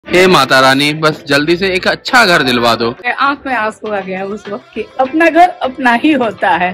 हे माता रानी, बस जल्दी से एक अच्छा घर दिलवा दो। आंख में आंसू आ गया उस वक्त की, अपना घर अपना ही होता है।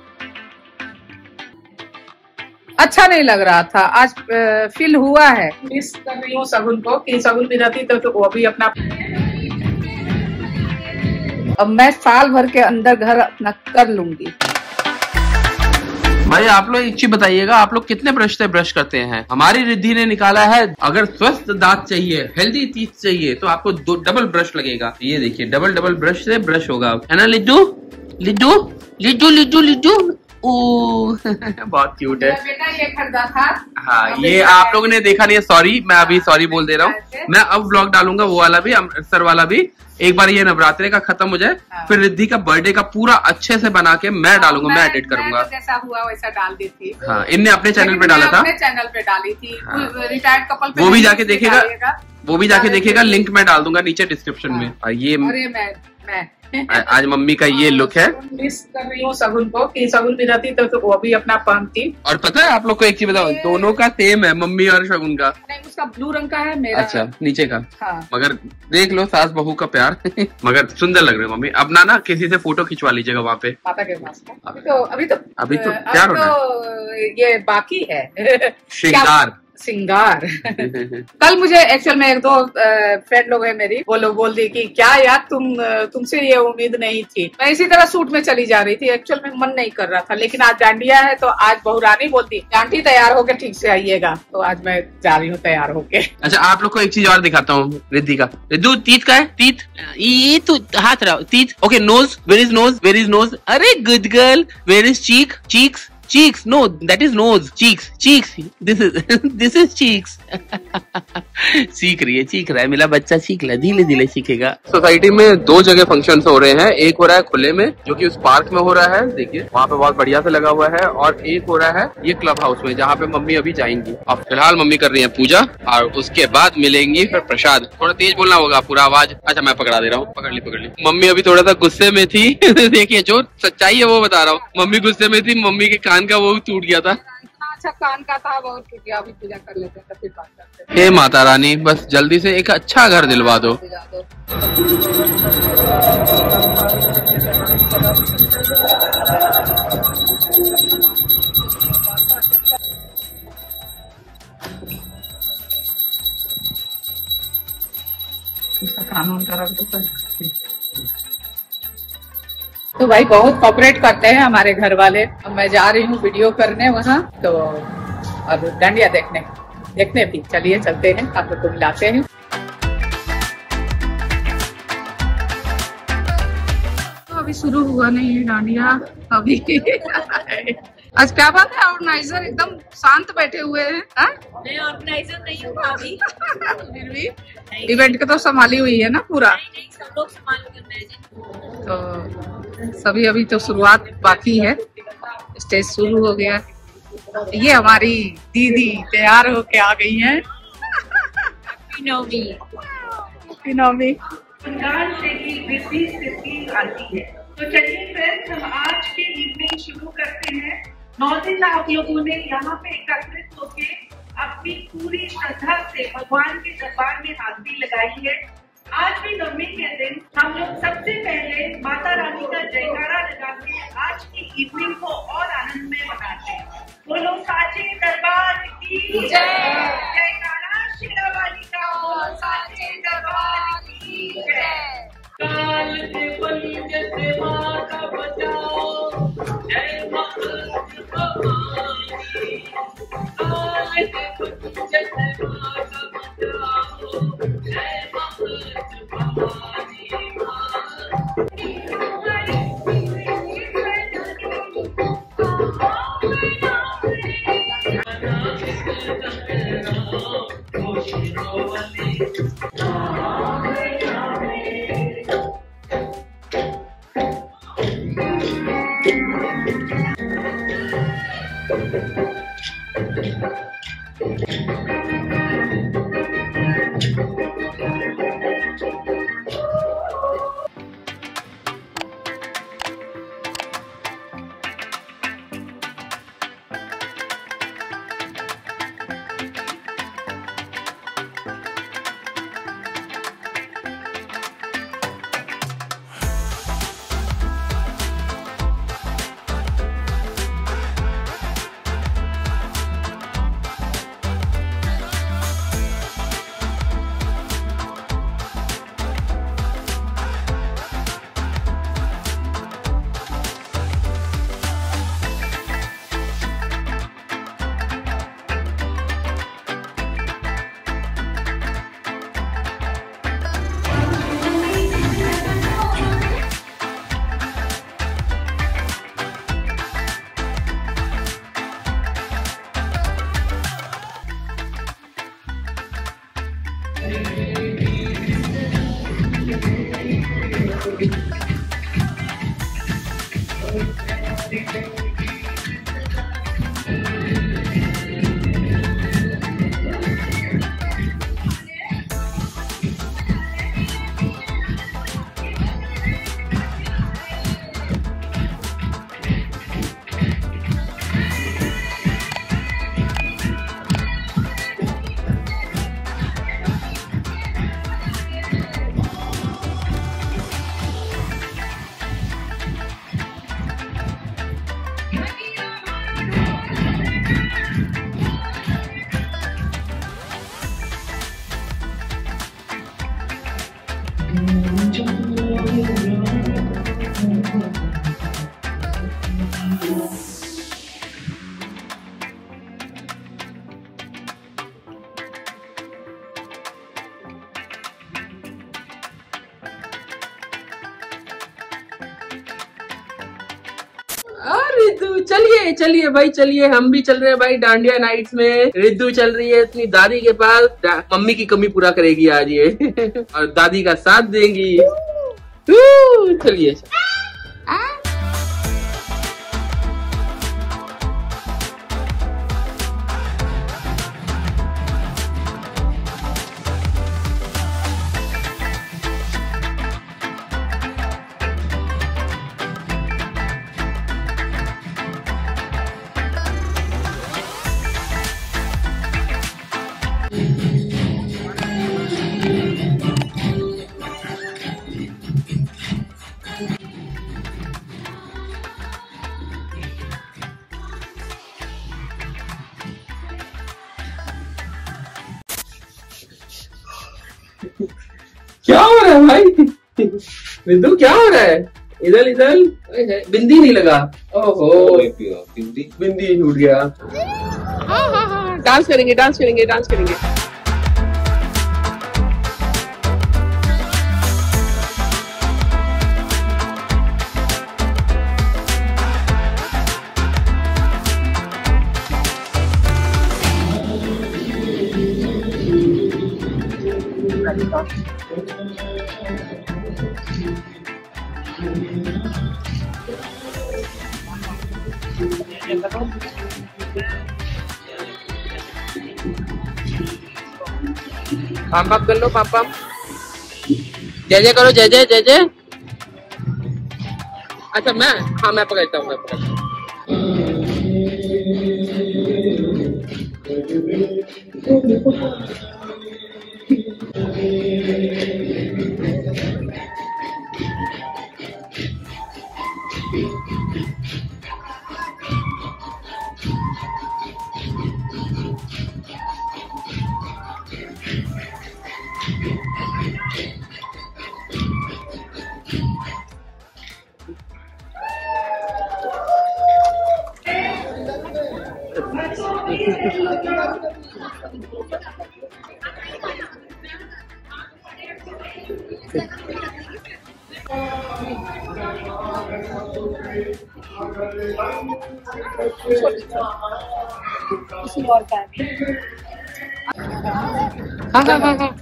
अच्छा नहीं लग रहा था, आज फील हुआ है। मिस कर रही हूँ शगुन को, कि शगुन भी रहती तो वो भी अपना। अब मैं साल भर के अंदर घर अपना कर लूंगी। भाई आप लोग एक चीज बताइएगा, आप लोग कितने ब्रश से ब्रश करते हैं? हमारी रिद्धि ने निकाला है, अगर स्वस्थ दांत चाहिए, हेल्दी टीथ चाहिए, तो आपको डबल ब्रश लगेगा। ये देखिए, डबल डबल ब्रश से ब्रश होगा, है ना लिड्डू? लिड्डू लिड्डू लिड्डू लिड्डू बहुत क्यूट है बेटा। ये खरीदा था। हाँ, ये आप लोगों ने देखा नहीं है, सॉरी। मैं अभी सॉरी बोल दे रहा हूँ। मैं अब व्लॉग डालूंगा, वो वाला भी, अमृतसर वाला भी। एक बार ये नवरात्रे का खत्म हो जाए, फिर रिद्धि का बर्थडे का पूरा अच्छे से बना के मैं डालूंगा, मैं एडिट करूंगा। जैसा हुआ वैसा डाल दी थी। हाँ, इनने अपने चैनल पे डाला था, अपने चैनल पे डाली थी। रिटायर्ड कपल पे वो भी जाके देखेगा, वो भी जाके देखेगा। लिंक मैं डाल दूंगा नीचे डिस्क्रिप्शन में। और ये मैं आज मम्मी का ये लुक है। मिस कर रही हूँ शगुन को, कि शगुन भी रहती तो वो भी अपना पहनती। और पता है आप लोग को एक चीज बताओ, दोनों का सेम है, मम्मी और शगुन का। नहीं, उसका ब्लू रंग का है, मेरा अच्छा, नीचे का। हाँ। मगर देख लो सास बहू का प्यार मगर सुंदर लग रहे हो मम्मी। अपना ना किसी से फोटो खिंचवा लीजिएगा वहाँ पे, माता के पास। अभी तो प्यार होना है। ये बाकी है श्रृंगार कल मुझे एक्चुअल में एक दो फ्रेंड लोग हैं मेरी, वो लोग बोल दी कि क्या यार तुमसे ये उम्मीद नहीं थी। मैं इसी तरह सूट में चली जा रही थी, एक्चुअल में मन नहीं कर रहा था, लेकिन आज डांडिया है तो आज बहुरानी बोलती आंटी तैयार होके ठीक से आइएगा, तो आज मैं जा रही हूँ तैयार होके। अच्छा, आप लोग को एक चीज और दिखाता हूँ रिद्धि का। रिद्धू, तीत का है? तीत ये तो हाथ रहा तीत। Okay, nose, where is nose? Where is nose? अरे good girl, where is cheek? Cheeks? cheeks, no, that is nose. cheeks, this is cheeks सीख रहा है मेरा बच्चा, सीख रहा है, धीरे धीरे सीखेगा। सोसाइटी में दो जगह फंक्शंस हो रहे हैं। एक हो रहा है खुले में, जो कि उस पार्क में हो रहा है, देखिए वहाँ पे बहुत बढ़िया से लगा हुआ है। और एक हो रहा है ये क्लब हाउस में, जहाँ पे मम्मी अभी जाएंगी। अब फिलहाल मम्मी कर रही है पूजा, और उसके बाद मिलेंगी फिर प्रसाद। थोड़ा तेज बोलना होगा, पूरा आवाज। अच्छा, मैं पकड़ा दे रहा हूँ, पकड़ ली। मम्मी अभी थोड़ा सा गुस्से में थी देखिए, जो सच्चाई है वो बता रहा हूँ। मम्मी गुस्से में थी, मम्मी के कान का वो टूट गया था। अच्छा, कान का था, बहुत टूट गया। अभी पूजा कर लेते हैं, फिर बात करते हैं। हे माता रानी, बस जल्दी से एक अच्छा घर दिलवा दो। कानून का रख दो। तो भाई बहुत कोऑपरेट करते हैं हमारे घर वाले। अब मैं जा रही हूँ वीडियो करने वहाँ, तो और डांडिया देखने भी चलिए, चलते हैं, आप लोग को मिलाते हैं। तो अभी शुरू हुआ नहीं है डांडिया अभी आज क्या बात है, ऑर्गेनाइजर एकदम शांत बैठे हुए हैं। मैं ऑर्गेनाइजर नहीं हूँ अभी फिर भी इवेंट को तो संभाली हुई है ना पूरा। नहीं, सब लोग संभाल। तो सभी अभी तो शुरुआत बाकी है, स्टेज शुरू हो गया। ये हमारी दीदी तैयार होके आ गई हैं। नवमी बंगाल से ही रिद्धि सिद्धि आती है। तो चलिए फ्रेंड्स, हम आज की इवनिंग शुरू करते हैं। 9 दिन आप लोगों ने यहाँ पे एकत्रित होके अपनी पूरी श्रद्धा से भगवान के दरबार में हाजिरी लगाई है। आज भी नवमी के दिन हम लोग सबसे पहले माता रानी का जयकारा लगा के आज की इवनिंग को और आनंदमय बनाते हैं। बोलो साचे दरबार की जय, जयकारा शेरावाली का, साचे दरबार की जय। काल से पंच से माँ का बचाओ, जय माता भवानी। काल से पंच से माँ का बचाओ, जय माता भवानी। रिद्धू चलिए चलिए भाई चलिए, हम भी चल रहे हैं भाई डांडिया नाइट्स में। रिद्धू चल रही है अपनी दादी के पास, मम्मी की कमी पूरा करेगी आज ये और दादी का साथ देंगी। चलिए क्या हो रहा है भाई? रिद्धू क्या हो रहा है? इधर इधर बिंदी नहीं लगा। ओहो बिंदी छूट गया। हाँ, डांस करेंगे डांस करेंगे डांस करेंगे। पाम पाम कर लो, पाम पाम जय जय करो, जय जय जय जय। अच्छा मैं पकड़ता हूँ, मैं पकड़ता हूँ। हाँ।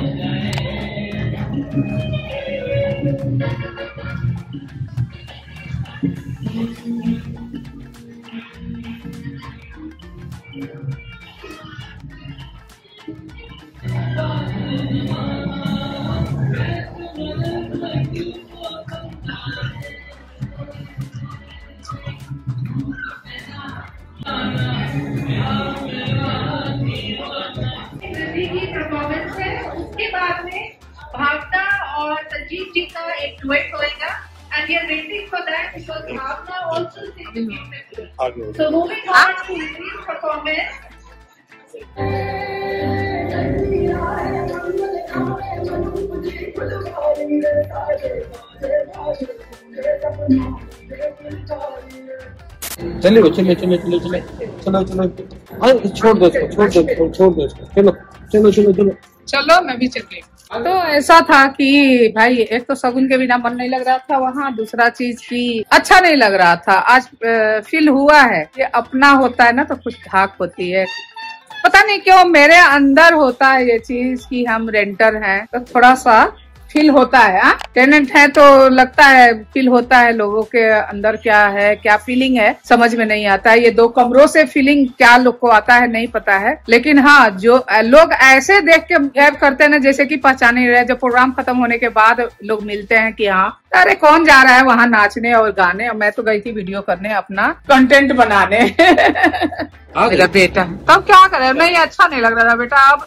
परफॉर्मेंस है, उसके बाद में भावना और संजीव जी का एक डुएट होएगा and we are waiting for that because Bhavna also sings. So moving on to his performance. चलिए चलिए चलिए चलिए चलिए चलो चलो, छोड़ दो चलो चलो चलो चलो चलो मैं भी चल रही। तो ऐसा था कि भाई एक तो शगुन के बिना मन नहीं लग रहा था वहाँ, दूसरा चीज की अच्छा नहीं लग रहा था। आज फील हुआ है कि अपना होता है ना तो कुछ धाक होती है, पता नहीं क्यों मेरे अंदर होता है ये चीज कि हम रेंटर हैं, तो थोड़ा सा फील होता है। टेनेंट है तो लगता है, फील होता है लोगों के अंदर क्या है, क्या फीलिंग है समझ में नहीं आता है। ये 2 कमरों से फीलिंग क्या लोग को आता है नहीं पता है, लेकिन हाँ जो लोग ऐसे देख के बिहेव करते हैं ना जैसे कि पहचान नहीं रहे। जब प्रोग्राम खत्म होने के बाद लोग मिलते हैं कि हाँ अरे कौन जा रहा है वहाँ नाचने और गाने, और मैं तो गई थी वीडियो करने, अपना कंटेंट बनाने। मेरा बेटा तब क्या करे, नहीं अच्छा नहीं लग रहा था बेटा। अब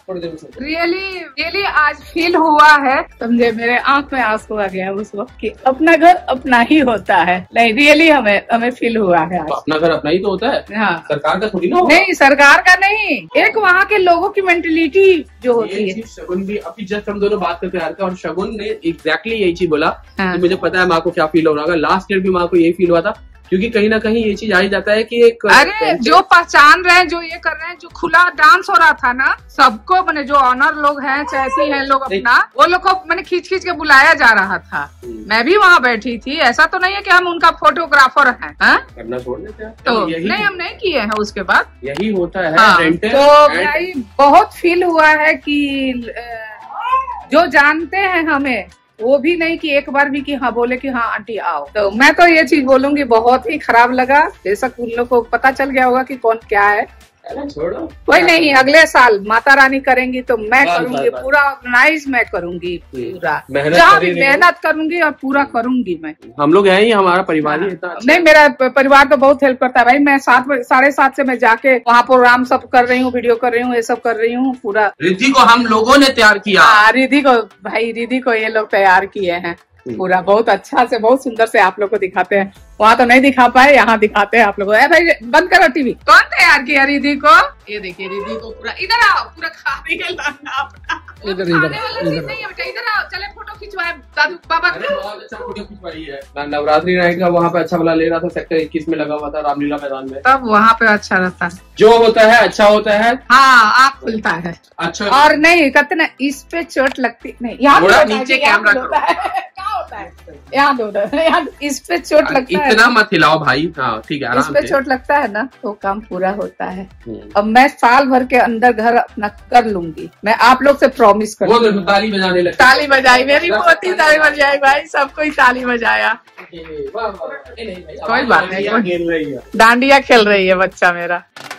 रियली आज फील हुआ है, समझे, मेरे आंख में आंसू आ गया उस वक्त कि अपना घर अपना ही होता है। नहीं रियली हमें फील हुआ है आज। अपना घर अपना ही तो होता है। हाँ, सरकार का थोड़ी ना होगा। नहीं सरकार का नहीं, एक वहाँ के लोगों की मेंटेलिटी जो होती है। शगुन भी अभी जस्ट हम दोनों बात करते आ रहे थे और शगुन ने एग्जैक्टली यही चीज बोला। हाँ। तो मुझे पता है माँ को क्या फील हो रहा होगा। लास्ट ईयर भी माँ को यही फील हुआ था, क्योंकि कहीं ना कहीं ये चीज आ ही जाता है कि एक अरे जो पहचान रहे हैं, जो ये कर रहे हैं, जो खुला डांस हो रहा था ना, सबको मैंने जो ऑनर लोग हैं, चाहती हैं लोग अपना, वो लोग को मैंने खींच खींच के बुलाया जा रहा था। मैं भी वहाँ बैठी थी। ऐसा तो नहीं है कि हम उनका फोटोग्राफर हैं। करना छोड़ देते हैं तो नहीं, हम नहीं किए हैं उसके बाद। यही होता है। हाँ, तो भाई बहुत फील हुआ है कि जो जानते हैं हमें वो भी नहीं कि एक बार भी कि हाँ बोले कि हाँ आंटी आओ। तो मैं तो ये चीज बोलूंगी बहुत ही खराब लगा। बेशक उन लोग को पता चल गया होगा कि कौन क्या है, छोड़ो कोई नहीं। अगले साल माता रानी करेंगी तो मैं करूंगी पूरा ऑर्गेनाइज, मैं करूंगी पूरा, जहाँ भी मेहनत करूंगी और पूरा करूंगी मैं। हम लोग हैं ही, हमारा परिवार ही इतना अच्छा। नहीं मेरा परिवार तो बहुत हेल्प करता है भाई। मैं 7:30 से मैं जाके वहाँ प्रोग्राम सब कर रही हूँ, वीडियो कर रही हूँ, ये सब कर रही हूँ पूरा। रिद्धि को हम लोगों ने तैयार किया। रिद्धि को ये लोग तैयार किए हैं पूरा, बहुत अच्छा से, बहुत सुंदर से आप लोग को दिखाते हैं। वहाँ तो नहीं दिखा पाए, यहाँ दिखाते हैं आप लोग। भाई बंद करो टीवी। कौन तैयार किया रिद्धि को? ये देखिए रिद्धि को पूरा, इधर आओ, पूरा खा रही है अपना। इधर नहीं है बेटा, इधर आओ, चले फोटो खिंचवाए दादू बाबा। बहुत अच्छा फोटो खिंचवाई है। नवरात्रि नाइट का वहाँ पे अच्छा वाला ले रहा था, सेक्टर 21 में लगा हुआ था, रामलीला मैदान में। तब वहाँ पे अच्छा रहता है, जो होता है अच्छा होता है। हाँ आँख खुलता है अच्छा। और नहीं कहते ना इस पे चोट लगती नहीं, यहाँ नीचे कैमरा होता है, क्या होता है यहाँ दो, यहाँ इस पे चोट लगता है। इतना मत हिलाओ भाई। हाँ ठीक है, इस पे चोट लगता है ना तो काम पूरा होता है। अब मैं साल भर के अंदर घर अपना कर लूंगी, मैं आप लोग से प्रॉमिस कर। ताली बजाने लगे, ताली बजाई, मेरी पोती ताली बजाई भाई, सबको ही ताली बजाया। कोई बात नहीं, डांडिया खेल रही है बच्चा मेरा।